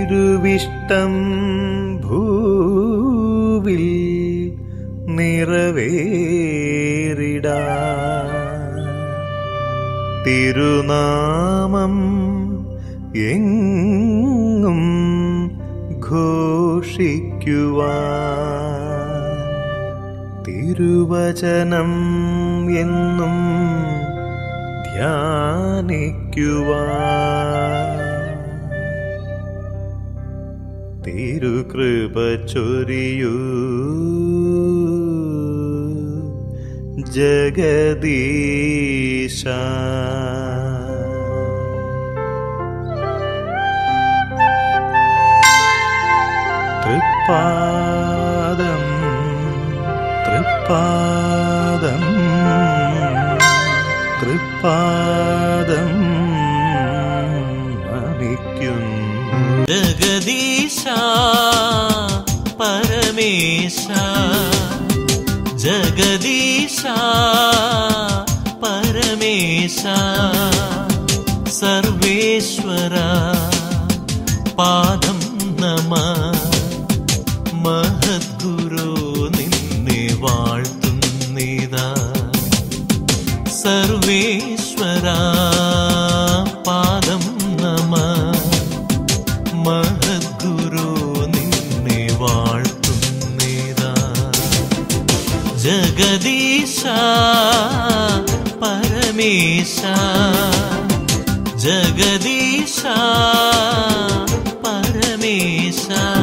തിരുവിഷ്ടം ഭൂവിൽ നിറവേറിടാ തിരുനാമം എങ്ങും ഘോഷിക്കുവാൻ തിരുവചനം എന്നും ധ്യാനിക്കുവാൻ തിരുകൃപ ചൊരിയൂ ജഗദീശ. തൃപ്പാദം തൃപ്പാദം തൃപ്പാദം നമിക്കുന്നു. ജഗദീശ പരമേശ ജഗദീശ പരമേശ സർവേശ്വര പാദം നമഃ. മഹദ്ഗുരു നിന്നെ വാഴ്ത്തുന്നിതാ സർവേശ്വര പാദം നമഃ. മഹദ്ഗുരു നിന്നെ വാഴ്ത്തുന്നിതാ ജഗദീശ പരമേശ ജഗദീശ പരമേശ.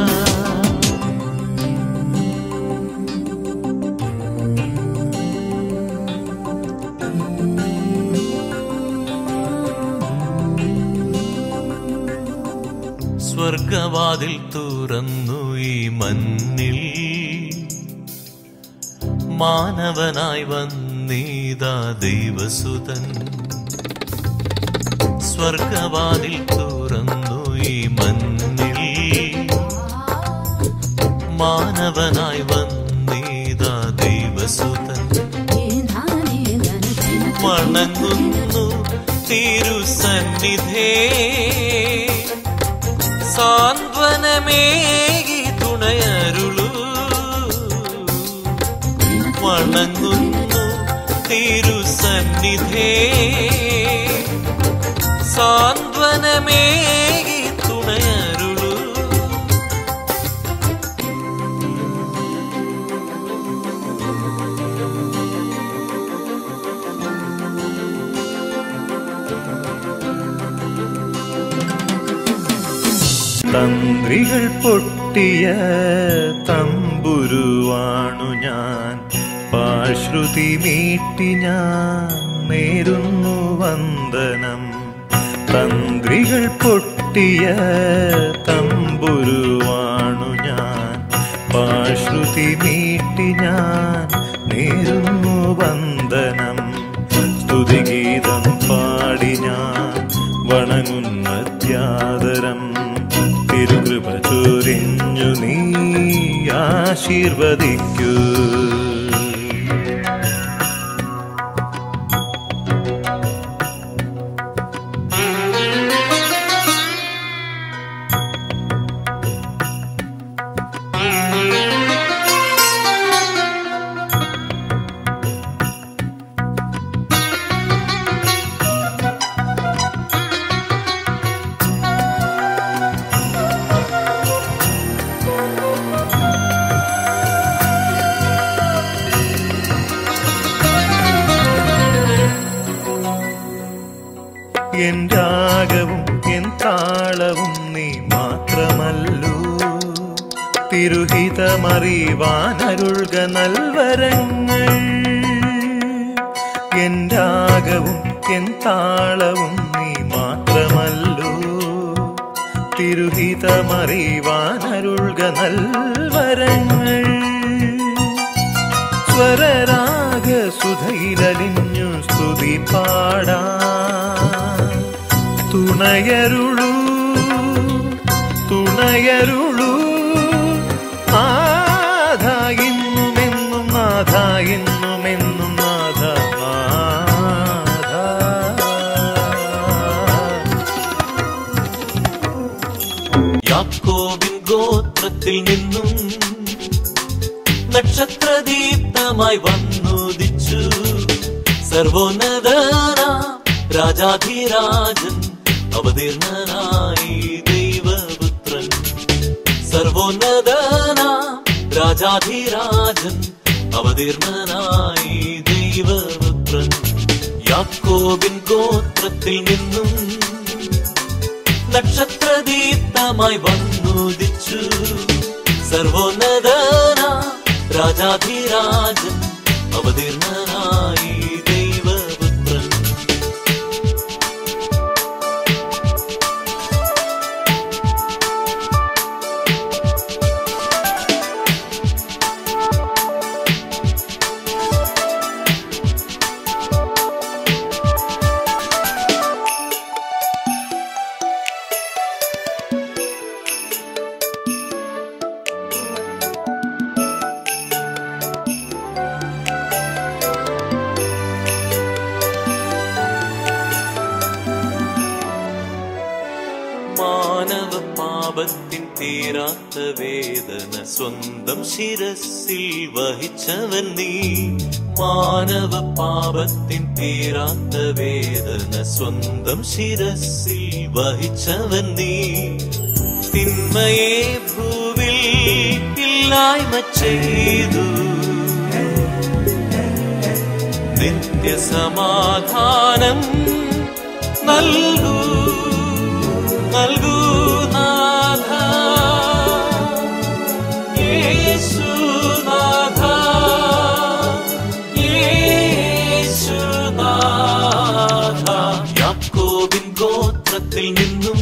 സ്വർഗവാതിൽ തുറന്നു ഈ മണ്ണിൽ മാനവനായി വന്നീതാ ദൈവസുതൻ. സ്വർഗവാതിൽ തുറന്നു ഈ മണ്ണിൽ മാനവനായി വന്നീതാ ദൈവസുതൻ. വണങ്ങുന്നു തിരുസന്നിധേ സാന്ത്വനമേകി തുണയരുളൂ. വണങ്ങുന്നു തിരുസന്നിധേ സാന്ത്വനമേകി തുണയരുളൂ. തന്ത്രികൾ പൊട്ടിയ തമ്പുരുവാണു ഞാൻ, പാശ്രുതി മീട്ടി ഞാൻ നേരുന്നു വന്ദനം. തന്ത്രികൾ പൊട്ടിയ തമ്പുരുവാണു ഞാൻ, പാശ്രുതി മീട്ടി ഞാൻ നേരുന്നു വന്ദനം. സ്തുതിഗീതം പാടി ഞാൻ വണങ്ങുന്നത്യാദരം. തിരുകൃപ ചൊരിഞ്ഞു നീ ആശീർവദിക്കൂ. എൻ രാഗവും എൻ താളവും നീ മാത്രമല്ലോ, തിരുഹിതമറിവാനരുൾക നൽവരങ്ങൾ. എൻ രാഗവും എൻ താളവും നീ മാത്രമല്ലോ, തിരുഹിതമറിവാനരുൾക നൽവരങ്ങൾ. സ്വരരാഗ സുധയിലലിഞ്ഞു സ്തുതി പാടാ, തുണയരുളൂ തുണയരുളൂ. നാഥ ഇന്നുമെന്നും നാഥ എന്നുമെന്നും നാഥ നാഥ. യാക്കോബിൻ ഗോത്രത്തിൽ നിന്നും നക്ഷത്രദീപ്തമായി വന്നുദിച്ചു സർവോന്നതന രാജാധിരാജൻ അവതീർണനായി ദൈവപുത്രൻ. സർവോന്നതന രാജാധിരാജൻ അവതീർണനായി ദൈവപുത്രൻ. യാക്കോബിൻ ഗോത്രത്തിൽ നിന്നും നക്ഷത്രദീപ്തമായി വന്നുദിച്ചു സർവോന്നതന രാജാധിരാജൻ അവതീർണനായി ദൈവപുത്രൻ. മാനവ പാപത്തിൻ തീരാത്ത വേദന സ്വന്തം ശിരസിൽ വഹിച്ചവൻ നീ. മാനവ പാപത്തിൻ തീരാത്ത വേദന സ്വന്തം ശിരസിൽ വഹിച്ചവൻ നീ. തിന്മയെ ഭൂവിൽ ഇല്ലായ്മ ചെയ്തു നിത്യസമാധാനം നൽകൂ നൽകൂ നാഥ യേശുനാഥ യേശുനാഥ. യാക്കോബിൻ ഗോത്രത്തിൽ നിന്നും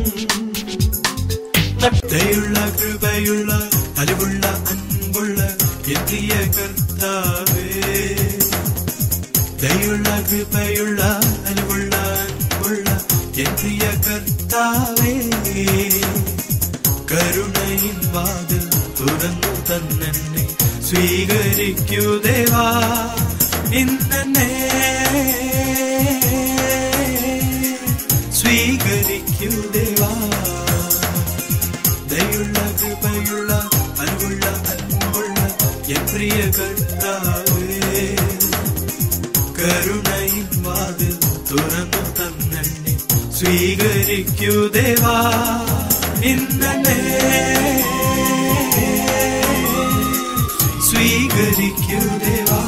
ദയുള്ള കൃപയുള്ള അലിവുള്ള അൻപുള്ള എത്തിയ കർത്താവേ. ദയുള്ള കൃപയുള്ള അലിവുള്ള അൻപുള്ള എത്തിയ കർത്താവേ. കരുണയിൻ വാതിൽ തുറന്നു തന്നെ സ്വീകരിക്കൂ ദേവാ ഇന്നെ. സ്വീകരിക്കൂ ദേവാ. ദയുള്ള കൃപയുള്ള അൻപുള്ള അൻപുള്ള എൻ പ്രിയ കർത്താവേ. കരുണയിൻ വാതിൽ തുറന്നു തന്നെ സ്വീകരിക്കൂ ദേവാ ഇന്നെ. സ്വീകരിക്കൂ ദേവാ.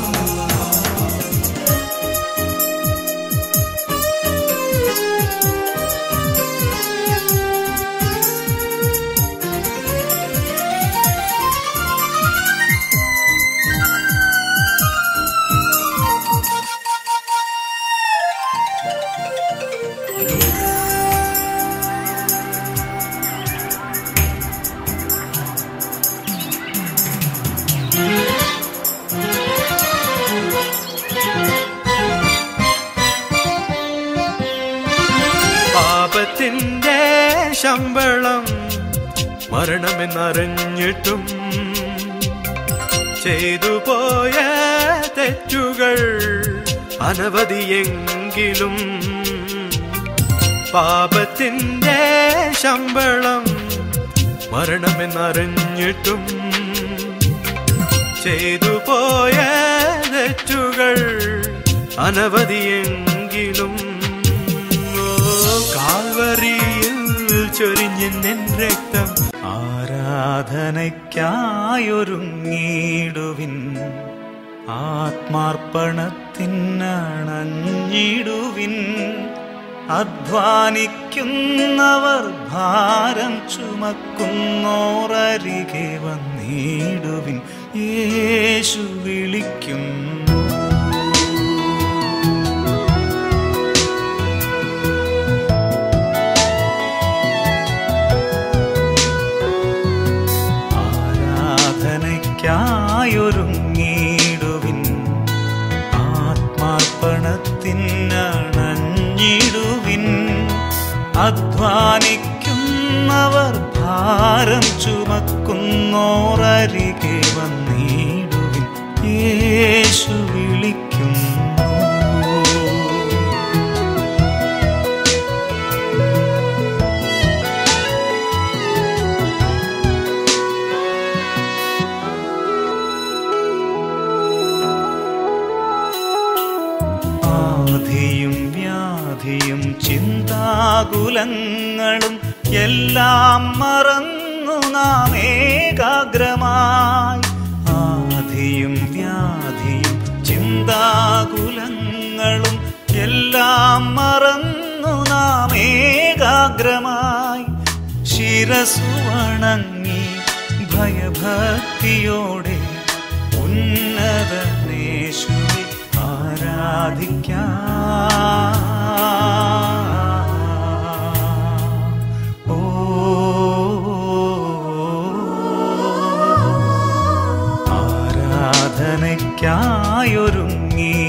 പാപത്തിന്റെ ശമ്പളം മരണമെന്നറിഞ്ഞിട്ടും ചെയ്തു പോയ തെറ്റുകൾ അനവധിയെങ്കിലും പാപത്തിന്റെ ശമ്പളം മരണമെന്നറിഞ്ഞിട്ടും ചെയ്തു പോയ തെറ്റുകൾ അനവധിയെങ്കിലും കാൽവരിയിൽ ചൊരിഞ്ഞെൻ രക്തം ആരാധനയ്ക്കായൊരുങ്ങിടുവിൻ ആത്മാർപ്പണത്തിനണഞ്ഞിടുവിൻ അധ്വാനിക്കുന്നവർ ഭാരം ചുമക്കുന്നോരരികെ വന്നിടുവിൻ യേശു വിളിക്കുന്നു ആരാധനയ്ക്കായൊരുങ്ങിടുവിൻ ആത്മാർപ്പണത്തിനണഞ്ഞിടുവിൻ അധ്വാനിക്കുന്നവർ ഭാരം ചുമക്കുന്നോരരികെ വന്നിടുവിൻ യേശു വിളിക്കുന്നു ചിന്താകുലങ്ങളും എല്ലാം മറന്നു നാം ഏകാഗ്രമായി. ആധിയും വ്യാധിയും ചിന്താകുലങ്ങളും എല്ലാം മറന്നു നാം ഏകാഗ്രമായി. ശിരസ്സു വണങ്ങി ഭയഭക്തിയോടെ ഉന്നതനേശുവെ ആരാധിക്കാം. ആരാധനയ്ക്കായൊരുങ്ങി